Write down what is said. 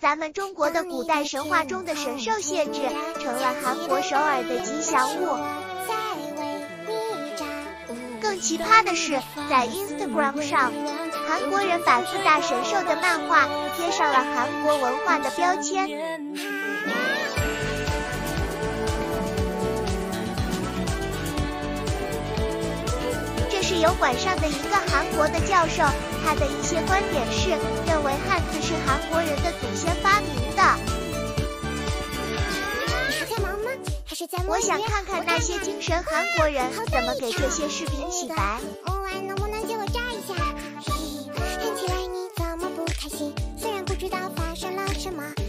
咱们中国的古代神话中的神兽谢豸，成了韩国首尔的吉祥物。更奇葩的是，在 Instagram 上，韩国人把4大神兽的漫画贴上了韩国文化的标签。这是油管上的一个韩国的教授，他的一些观点是认为汉字是韩国人的祖先发明的。我想看看那些精神韩国人怎么给这些视频洗白。 能不能借我扎一下？看起来你怎么不开心？虽然不知道发生了什么。